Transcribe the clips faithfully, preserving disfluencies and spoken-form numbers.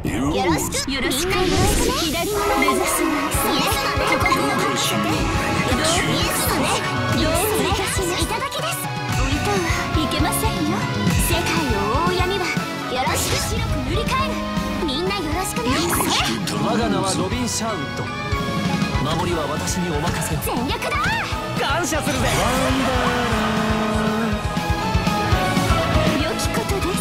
よろしくよろしく左目指すのここに向かってどうどういたします。いただきです。歌はいけませんよ。世界を覆う闇はよろしく白く塗り替える。みんなよろしくね。 我が名はロビン・シャーウッド。守りは私にお任せを。 全力だ。 感謝するぜ。 良きことです。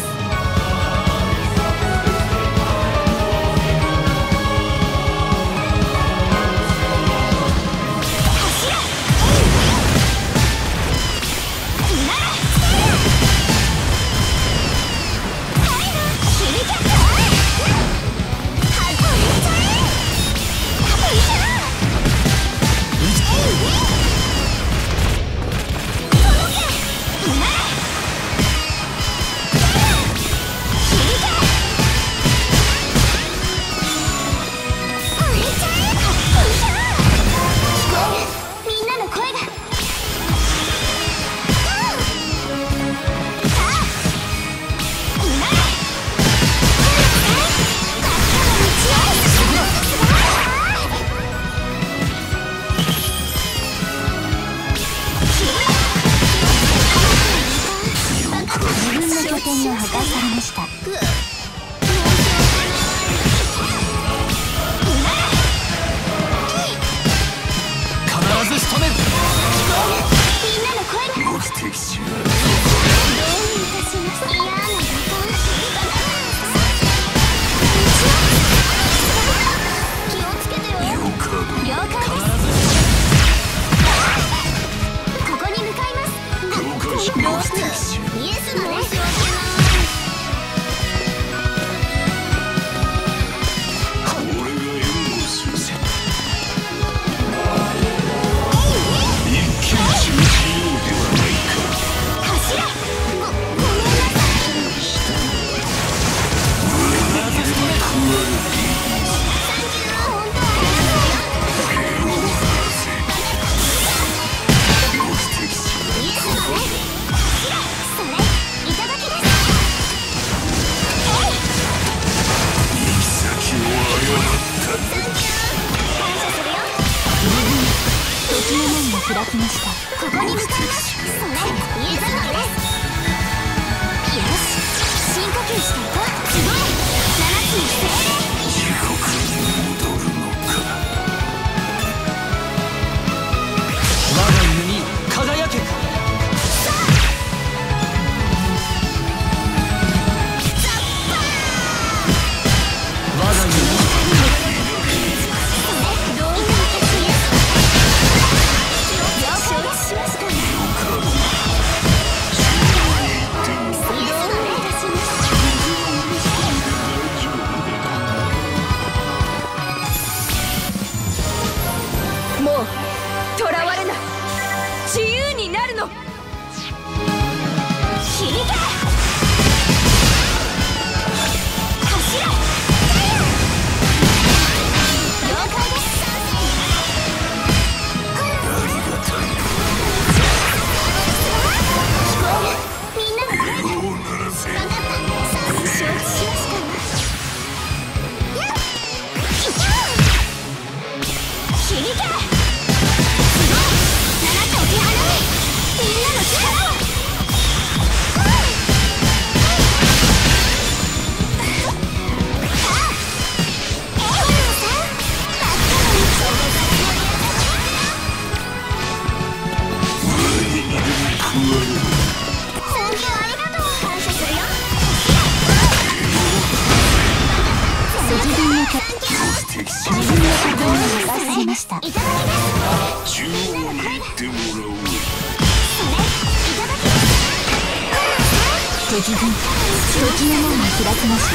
敵軍、時の門が開きました。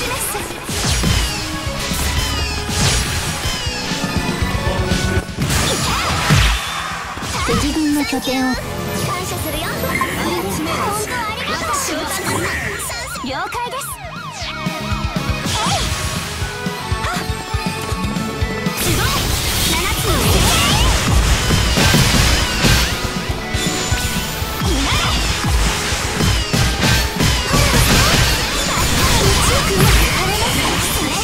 敵軍の拠点を感謝するよ。本当ありがとう。了解です。こ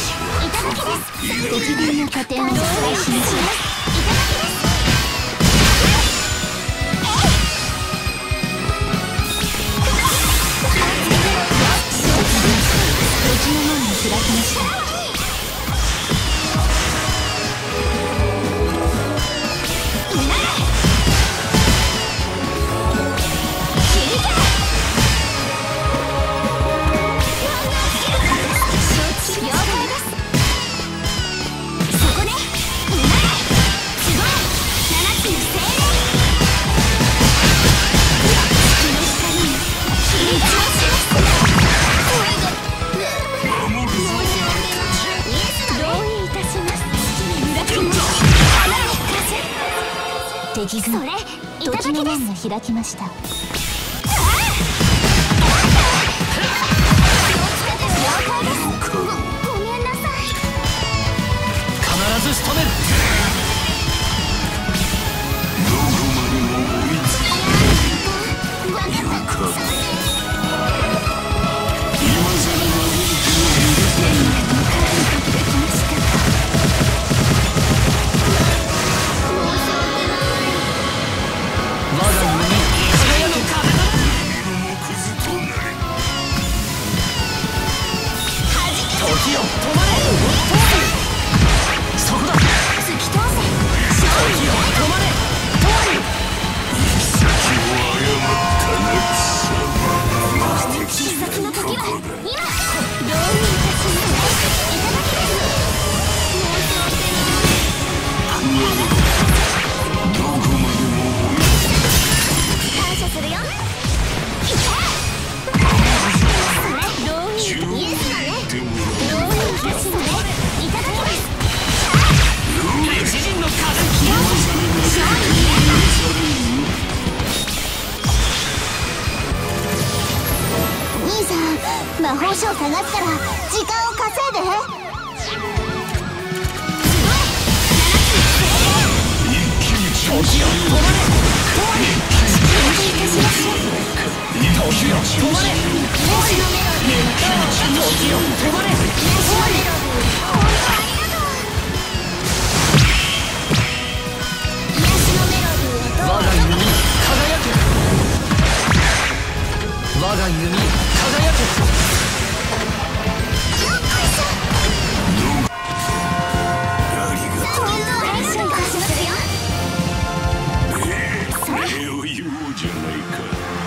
開きました。敵軍時の門が開きました。ごめんなさい。 必ず仕留める。 どこまでも追いつく。今さら殴る手を入れて時よ止まれ。そこだ。突き通せ。時よ止まれ。行き先を誤ったな。貴様必殺の時は今。どういたします。いただきます。どこまでも感謝するよ。どういたします。兄さん、魔法書を探すから時間を稼いで。一気に時よ止まれ。時よ止まれ。時よ止まれ。我が弓輝け。我が弓輝け。ありがとう。礼を言おうじゃないか。